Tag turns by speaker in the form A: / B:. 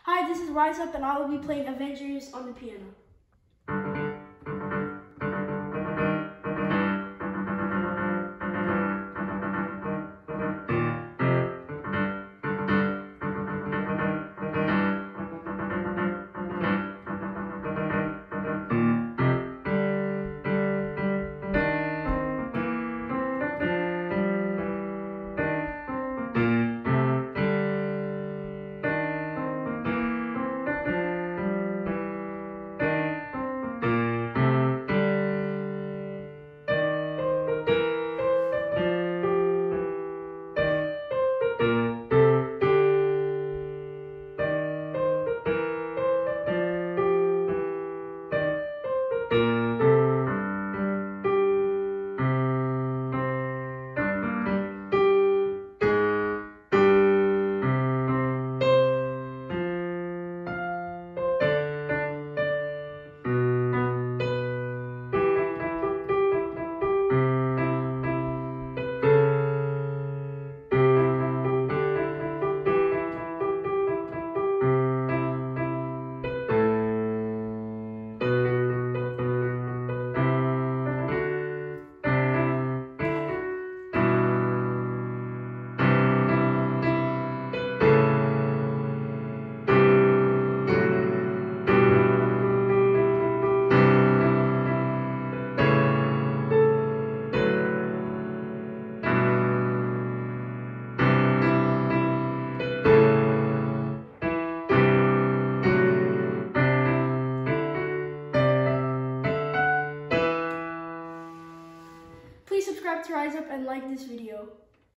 A: Hi, this is Rise Up and I will be playing Avengers on the piano. Please subscribe to Rise Up and like this video.